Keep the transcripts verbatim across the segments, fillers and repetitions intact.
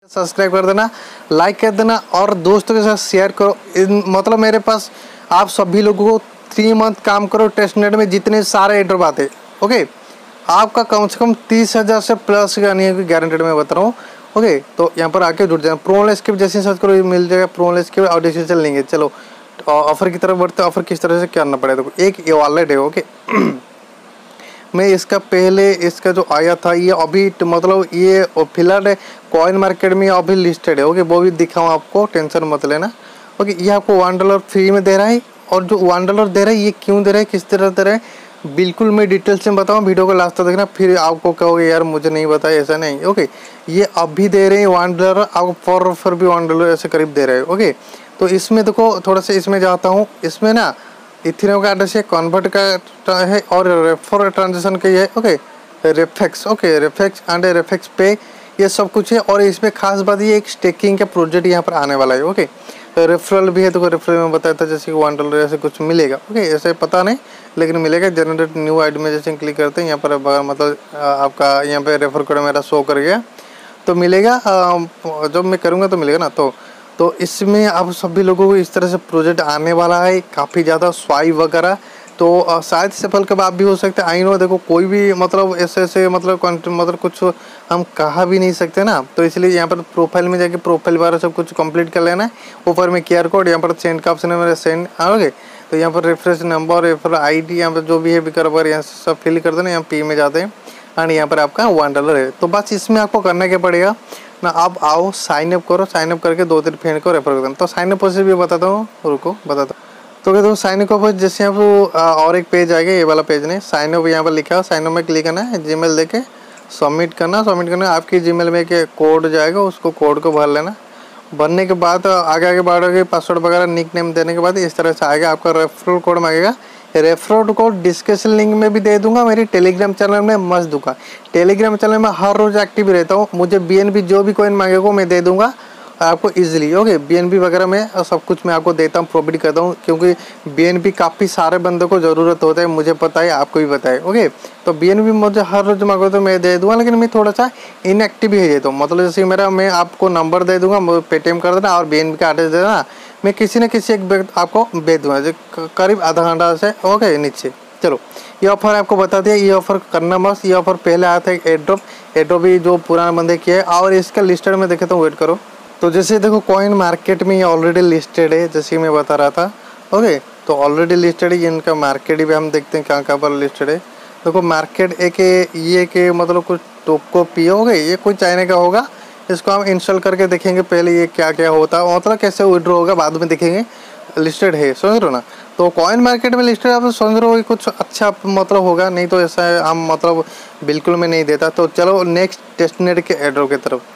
Subscribe कर देना, like कर देना और दोस्तों के साथ शेयर करो। मतलब मेरे पास आप सभी लोगों को थ्री मंथ काम करो टेस्टनेट में जितने सारे एड्रॉप आते, ओके, आपका कम से कम तीस हज़ार से प्लस का नहीं है गारंटेड मैं बता रहा हूँ। ओके, तो यहाँ पर आके जुड़ जाए। प्रोन स्क्रिप्ट जैसे सर्च करो मिल जाएगा प्रोन स्क्रिप्ट और डिसीजन लेंगे। चलो ऑफर की तरफ बढ़ते, ऑफर किस तरह से करना पड़ेगा। देखो एक ये वॉलेट है, ओके मैं इसका पहले इसका जो आया था ये अभी मतलब ये फिलहाल कॉइन मार्केट में अभी लिस्टेड है, ओके, वो भी दिखाऊँ आपको, टेंशन मत लेना। ओके, ये आपको वन डॉलर फ्री में दे रहा है और जो वन डॉलर दे रहा है ये क्यों दे रहा है, किस तरह दे रहा है, बिल्कुल मैं डिटेल से बताऊँ, वीडियो को लास्ट तक देखना, फिर आपको कहोगे यार मुझे नहीं बताया, ऐसा नहीं। ओके, ये अभी दे रहे हैं वन डॉलर, आपको फॉर ऑफर भी वन डॉलर ऐसे करीब दे रहे हैं। ओके, तो इसमें देखो थोड़ा सा इसमें जाता हूँ, इसमें ना इथेरियम का एड्रेस है, कन्वर्ट का है और रेफर ट्रांजेक्शन का है। ओके, रेफेक्स, ओके रेफेक्स एंड रेफेक्स पे ये सब कुछ है। और इसमें खास बात ये एक स्टेकिंग का प्रोजेक्ट यहाँ पर आने वाला है। ओके, तो रेफरल भी है, तो रेफरल में बताया था जैसे कि वन डॉलर ऐसे कुछ मिलेगा। ओके, ऐसे पता नहीं लेकिन मिलेगा। जनरेट न्यू आईडी में जैसे क्लिक करते हैं यहाँ पर मतलब आपका यहाँ पे रेफर कोड मेरा शो कर गया तो मिलेगा, जब मैं करूँगा तो मिलेगा ना। तो तो इसमें अब सभी लोगों को इस तरह से प्रोजेक्ट आने वाला है, काफ़ी ज़्यादा स्वाइप वगैरह, तो शायद सफल कब आप भी हो सकते हैं। आई नो, देखो कोई भी मतलब ऐसे ऐसे मतलब मतलब कुछ हम कहा भी नहीं सकते ना, तो इसलिए यहाँ पर प्रोफाइल में जाके प्रोफाइल वगैरह सब कुछ कंप्लीट कर लेना है। ऊपर में क्यूआर कोड, यहाँ पर सेंड का ऑप्शन है, मेरा सेंड आओगे तो यहाँ पर reference number, refer I D, यहाँ पर जो भी है बिकर वगैरह यहाँ से सब फिल कर देना। यहाँ पी में जाते हैं एंड यहाँ पर आपका वन डॉलर है। तो बस इसमें आपको करना क्या पड़ेगा ना, आप आओ साइन अप करो, साइन अप करके दो तीन फ्रेंड को रेफर कर देना। तो साइन अप प्रोसेस भी बताता हूँ, रुको बताता हूँ। तो क्या तो साइन अप जैसे आप और एक पेज आएगा, ये वाला पेज नहीं, साइन अप यहाँ पर लिखा है, साइन अप में क्लिक करना है, जीमेल देके सबमिट करना, सबमिट करना आपकी जीमेल में के कोड जाएगा, उसको कोड को भर लेना। भरने के बाद आगे आगे बढ़ोगे, पासवर्ड वगैरह निक नेम देने के बाद इस तरह से आएगा, आपका रेफरल कोड मांगेगा। रेफरल कोड डिस्क्रिप्शन लिंक में भी दे दूंगा, मेरी टेलीग्राम चैनल में मस्त दूंगा। टेलीग्राम चैनल में हर रोज एक्टिव रहता हूँ, मुझे बीएनबी जो भी कोइन मांगेगा मैं दे दूंगा आपको इजीली। ओके, बीएनबी वगैरह में सब कुछ मैं आपको देता हूँ, प्रोवाइड करता हूँ, क्योंकि बीएनबी काफ़ी सारे बंदों को ज़रूरत होता है, मुझे पता है, आपको भी पता है। ओके, तो बीएनबी मुझे हर रोज मांगो तो मैं दे दूंगा, लेकिन मैं थोड़ा सा इनएक्टिव ही देता हूँ। मतलब जैसे मेरा मैं आपको नंबर दे दूंगा, पेटीएम कर देना और बीएनबी का एड्रेस दे देना, मैं किसी न किसी एक आपको भेज दूंगा जो करीब आधा घंटा से। ओके, नीचे चलो ये ऑफर आपको बता दिया, ये ऑफर करना मस्त। ये ऑफर पहले आया था एक एड्रॉप, एड्रॉप भी जो पुराने बंदे किया है और इसका लिस्टेड में देखे तो वेट करो। तो जैसे देखो कॉइन मार्केट में ये ऑलरेडी लिस्टेड है, जैसे मैं बता रहा था। ओके, तो ऑलरेडी लिस्टेड है, इनका मार्केट भी हम देखते हैं कहाँ कहाँ पर लिस्टेड है। देखो मार्केट एक ये के मतलब कुछ टोको पी हो गए, ये कोई चाइना का होगा, इसको हम इंस्टॉल करके देखेंगे पहले ये क्या क्या होता है, मतलब कैसे विड्रॉ होगा बाद में देखेंगे। लिस्टेड है, समझ रहे हो ना। तो कॉइन मार्केट में लिस्टेड आप समझ रहे हो कुछ अच्छा मतलब होगा, नहीं तो ऐसा है हम मतलब बिल्कुल में नहीं देता। तो चलो नेक्स्ट टेस्टनेट के एड्रॉप की तरफ।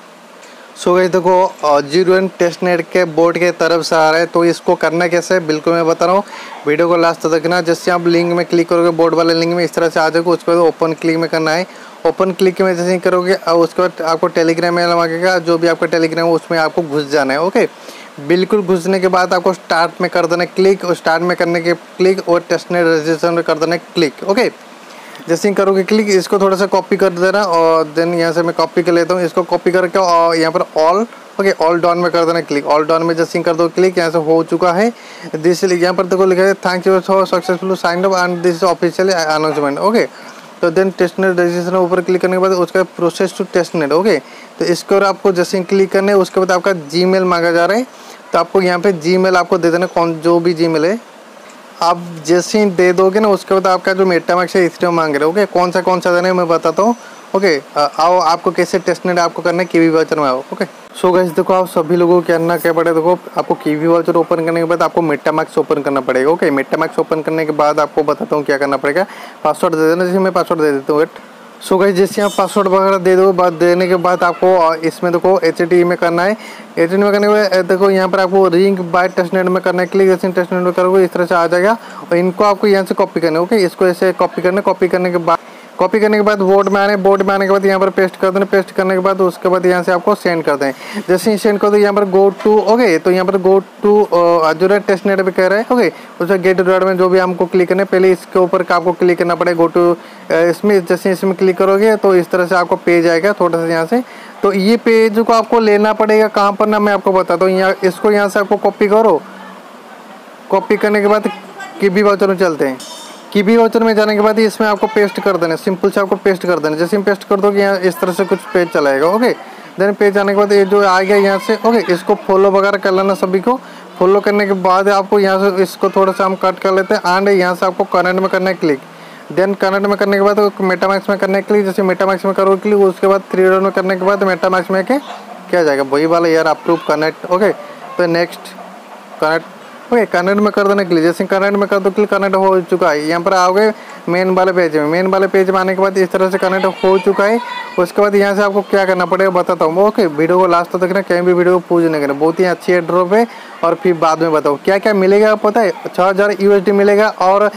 सो गाइस देखो जीरो वन टेस्टनेट के बोर्ड के तरफ से आ रहा है, तो इसको करना कैसे है बिल्कुल मैं बता रहा हूँ, वीडियो को लास्ट तक देखना। जैसे आप लिंक में क्लिक करोगे, बोर्ड वाले लिंक में इस तरह से आ जाएगा, उसके बाद ओपन क्लिक में करना है। ओपन क्लिक में जैसे ही करोगे उसके बाद आपको टेलीग्राम में मांगेगा, जो भी आपका टेलीग्राम है उसमें आपको घुस जाना है। ओके, बिल्कुल घुसने के बाद आपको स्टार्ट में कर देना क्लिक, और स्टार्ट में करने के क्लिक और टेस्टनेट रजिस्ट्रेशन में कर देना क्लिक। ओके, जैसे ही करोगे क्लिक, इसको थोड़ा सा कॉपी कर देना और देन यहाँ से मैं कॉपी कर लेता हूँ, इसको कॉपी करके और यहाँ पर ऑल, ओके, ऑल डाउन में कर देना क्लिक। ऑल डाउन में जैसे ही कर दो क्लिक, यहाँ से हो चुका है। दिस यहाँ पर देखो लिखा है thank you for successful sign up and this official announcement. Okay, तो देन टेस्टनेट रजिस्ट्रेशन ऊपर क्लिक करने के बाद उसका प्रोसेस टू टेस्टनेट। ओके, तो इसके ऊपर आपको जैसे ही क्लिक करना है उसके बाद आपका जीमेल मांगा जा रहा है, तो आपको यहाँ पे जीमेल आपको दे देना, कौन जो भी जीमेल है आप जैसे ही दे दोगे ना उसके बाद आपका जो मेटामैक्स है इथेरियम मांग रहे हो। ओके, कौन सा कौन सा देना है मैं बताता हूँ। ओके, आओ आपको कैसे टेस्टनेट आपको करना है, कीवी वाउचर में आओ। ओके, सो गाइस देखो आप सभी लोगों को करना क्या पड़ेगा, देखो आपको कीवी वाउचर ओपन करने के बाद आपको मेटामैक्स ओपन करना पड़ेगा। ओके, मेटामैक्स ओपन करने के बाद आपको बताता हूँ क्या करना पड़ेगा। पासवर्ड दे देना, जैसे मैं पासवर्ड दे देता हूँ, वेट। सो गाइस जैसे आप पासवर्ड वगैरह दे दो, बाद देने के बाद आपको इसमें देखो एच टी में करना है। एच टी में करने के बाद देखो यहाँ पर आपको रिंग बाय टेस्टनेट में करना है क्लिक, जैसे टेस्टनेट में करोगे इस तरह से आ जाएगा और इनको आपको यहाँ से कॉपी करना है। ओके, इसको ऐसे कॉपी करना, कॉपी करने के बाद कॉपी करने के बाद बोर्ड में आने, बोर्ड में आने के बाद यहाँ पर पेस्ट कर देना, पेस्ट करने के बाद उसके बाद यहाँ से आपको सेंड कर दें। जैसे ही सेंड कर दो यहाँ पर गो टू, ओके, तो यहाँ पर गो टू अजूर टेस्टनेट पे कह रहा है। ओके, उसमें गेट डॉट में जो भी हमको क्लिक करना है, पहले इसके ऊपर का आपको क्लिक करना पड़ेगा, गो टू इसमें। जैसे इसमें क्लिक करोगे तो इस तरह से आपको पेज आएगा, थोड़ा सा यहाँ से तो ये पेज को आपको लेना पड़ेगा कहाँ पर ना, मैं आपको बताता हूँ। यहाँ इसको यहाँ से आपको कॉपी करो, कॉपी करने के बाद कीबी वाउचर में चलते हैं। कीबी वाउचर में जाने के बाद इसमें आपको पेस्ट कर देना, सिंपल से आपको पेस्ट कर देना। जैसे हम पेस्ट कर दोगे यहाँ इस तरह से कुछ पेज चलाएगा। ओके, देन पेज आने के बाद ये जो आ गया यहाँ से, ओके, इसको फॉलो वगैरह कर लेना सभी को। फॉलो करने के बाद आपको यहाँ से इसको थोड़ा सा हम कट कर लेते हैं एंड यहाँ से आपको कनेक्ट में करना है क्लिक। देन कनेक्ट में करने के बाद मेटामैक्स में करना है क्लिक। जैसे मेटामैक्स में करो क्लिक, उसके बाद थ्री डॉट में करने के बाद मेटामैक्स में के क्या जाएगा, वही वाला यार अप्रूव कनेक्ट। ओके, तो नेक्स्ट कनेक्ट, ओके, कनेक्ट में कर देना क्लिक। जैसे कनेक्ट में कर दो क्लिक, कनेक्ट हो चुका है। यहाँ पर आओगे मेन वाले पेज में, मेन वाले पेज में आने के बाद इस तरह से कनेक्ट हो चुका है। उसके बाद यहाँ से आपको क्या करना पड़ेगा बताता हूँ। ओके, वीडियो को लास्ट तक देखना, कहीं भी वीडियो को पूज नहीं करना, बहुत ही अच्छी है ड्रॉप है। और फिर बाद में बताओ क्या क्या मिलेगा, पता है, छः हज़ार यू एस डी मिलेगा और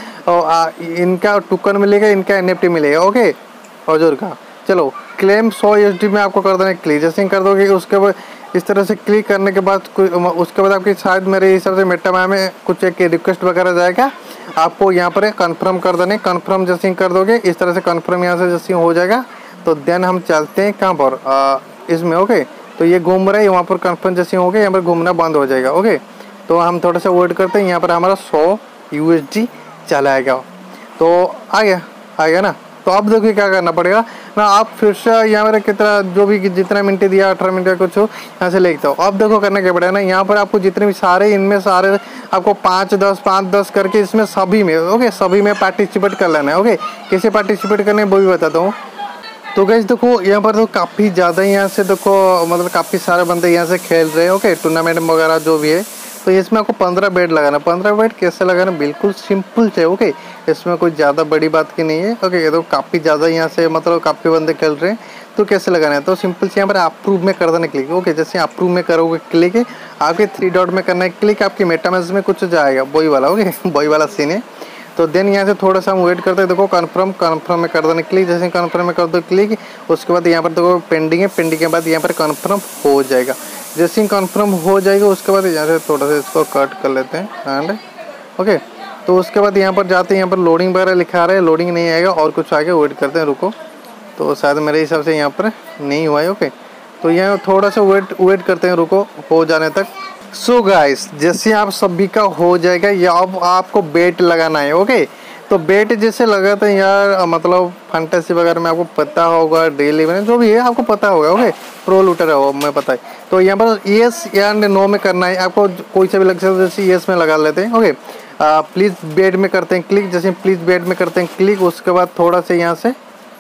इनका टोकन मिलेगा, इनका एन एफ टी मिलेगा। ओके, हजूर का। चलो क्लेम सौ यू एस डी में आपको कर देना क्लिक। जैसे कर दोगे उसके बाद इस तरह से क्लिक करने के बाद उसके बाद आपकी शायद मेरे हिसाब से मेटा में कुछ एक रिक्वेस्ट वगैरह जाएगा, आपको यहाँ पर कंफर्म कर देने। कंफर्म जैसे कर दोगे इस तरह से कंफर्म यहाँ से जैसे हो जाएगा, तो देन हम चलते हैं कहाँ पर आ, इसमें। ओके, तो ये घूम रहा है वहाँ पर, कंफर्म जैसे हो गया, यहाँ पर घूमना बंद हो जाएगा। ओके, तो हम थोड़ा सा वेट करते हैं। यहाँ पर हमारा सौ यू एस डी चला आएगा, तो आ गया आ गया ना। तो अब देखिए क्या करना पड़ेगा ना, आप फिर से यहाँ पर कितना जो भी जितना मिनट दिया अठारह मिनट का कुछ हो यहाँ से लेता हो। अब देखो करना क्या पड़ेगा ना, यहाँ पर आपको जितने भी सारे इनमें सारे आपको पाँच दस पाँच दस करके इसमें सभी में, ओके, सभी में पार्टिसिपेट कर लेना है। ओके, कैसे पार्टिसिपेट करना है वो भी बताता हूँ। तो गाइस देखो यहाँ पर तो काफ़ी ज़्यादा यहाँ से देखो मतलब काफ़ी सारे बंदे यहाँ से खेल रहे हैं। ओके, टूर्नामेंट वगैरह जो भी है, तो इसमें आपको पंद्रह बेट लगाना। पंद्रह बेट कैसे लगाना, बिल्कुल सिंपल है। ओके, इसमें कोई ज़्यादा बड़ी बात की नहीं है। ओके, ये तो काफ़ी ज़्यादा यहाँ से मतलब काफ़ी बंदे खेल रहे हैं, तो कैसे लगाना है, तो सिंपल से यहाँ पर अप्रूव में कर देना क्लिक। ओके, जैसे अप्रूव में करोगे क्लिक, आपके थ्री डॉट में करना है क्लिक, आपकी मेटामैक्स में कुछ जाएगा वही वाला। ओके, वही वाला सीन है। तो देन यहाँ से थोड़ा सा हम वेट करते हैं। देखो कन्फर्म, कन्फर्म में कर देना क्लिक। जैसे कन्फर्म में कर दो क्लिक, उसके बाद यहाँ पर देखो पेंडिंग है, पेंडिंग के बाद यहाँ पर कन्फर्म हो जाएगा। जैसे ही कन्फर्म हो जाएगा उसके बाद यहाँ से थोड़ा सा इसको कट कर लेते हैं एंड ओके, तो उसके बाद यहाँ पर जाते हैं, यहाँ पर लोडिंग वगैरह लिखा रहा है, लोडिंग नहीं आएगा और कुछ आगे वेट करते हैं, रुको। तो शायद मेरे हिसाब से यहाँ पर नहीं हुआ है। ओके, तो यहाँ थोड़ा सा वेट वेट करते हैं, रुको हो जाने तक। सो so गाइस, जैसे आप सभी का हो जाएगा, या अब आपको बेट लगाना है। ओके, तो बेट जैसे लगाते हैं यार, मतलब फंटेसी वगैरह में आपको पता होगा, डेली में जो भी है आपको पता होगा। ओके, प्रो लूटर है वो मैं पता है। तो यहाँ पर येस एंड नो में करना है आपको, कोई सा भी लग सकता है। जैसे येस में लगा लेते हैं। ओके, प्लीज़ बेट में करते हैं क्लिक। जैसे प्लीज़ बेट में करते हैं क्लिक, उसके बाद थोड़ा सा यहाँ से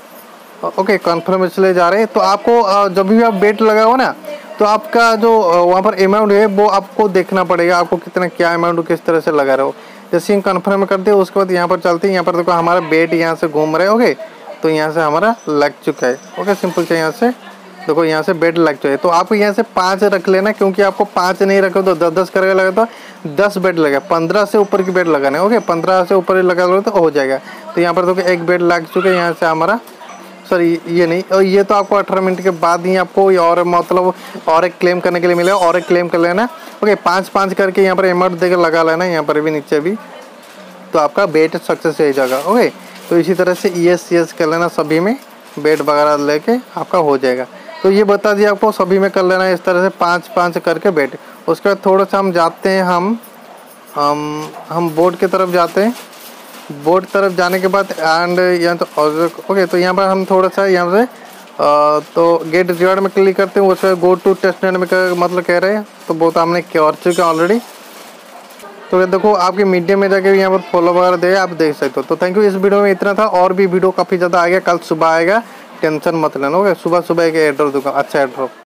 ओके कन्फर्म इसलिए जा रहे हैं। तो आपको जब भी आप बेट लगाओ ना, तो आपका जो वहाँ पर अमाउंट है वो आपको देखना पड़ेगा, आपको कितना क्या अमाउंट किस तरह से लगा रहे हो। जैसे कन्फर्म करते हैं उसके बाद यहाँ पर चलते हैं। यहाँ पर देखो हमारा बेट यहाँ से घूम रहा है। ओके, तो यहाँ से हमारा लग चुका है। ओके, सिंपल से यहाँ से देखो यहाँ से बेट लग चुका है। तो आपको यहाँ से पाँच रख लेना, क्योंकि आपको पाँच नहीं रखो तो दस दस करके लगा, तो दस बेट लगा, पंद्रह से ऊपर की बेट लगाना है। ओके, पंद्रह से ऊपर लगा लो तो हो जाएगा। तो यहाँ पर देखो एक बेट लग चुका है यहाँ से हमारा, सॉरी ये नहीं, और ये तो आपको अठारह मिनट के बाद ही आपको और मतलब और एक क्लेम करने के लिए मिलेगा, और एक क्लेम कर लेना। ओके, पाँच पाँच करके यहाँ पर अमाउंट देकर लगा लेना, यहाँ पर भी नीचे भी, तो आपका बेट सक्सेस हो जाएगा। ओके, तो इसी तरह से यस यस कर लेना, सभी में बेट वगैरह लेके आपका हो जाएगा। तो ये बता दिया आपको, सभी में कर लेना इस तरह से पाँच पाँच करके बेट। उसके बाद थोड़ा सा हम जाते हैं, हम हम हम बोर्ड की तरफ जाते हैं। बोर्ड तरफ जाने के बाद एंड यहाँ तो ओके, तो यहाँ पर हम थोड़ा सा यहाँ से आ, तो गेट रिवार्ड में क्लिक करते हैं। उसके गो टू टेस्टनेट में कर, मतलब कह रहे हैं, तो वो तो हमने कर चुके ऑलरेडी। तो देखो आपके मीडिया में जाके यहाँ पर फॉलो वगैरह दे, आप देख सकते हो। तो थैंक यू, इस वीडियो में इतना था, और भी वीडियो काफ़ी ज़्यादा आ गया, कल सुबह आएगा, टेंशन मत लेना। ओके, सुबह सुबह एक एड्रॉप दूंगा, अच्छा एड्रॉप।